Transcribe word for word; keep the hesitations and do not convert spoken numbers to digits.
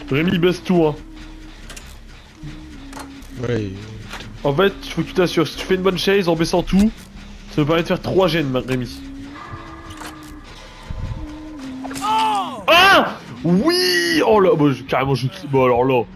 Rémi, baisse tout, hein. Ouais. En fait, il faut que tu t'assures. Si tu fais une bonne chaise en baissant tout, ça me permet de faire trois gènes, Rémi. Ah! Oui! Oh là, bah, je- carrément, je... Bah alors là...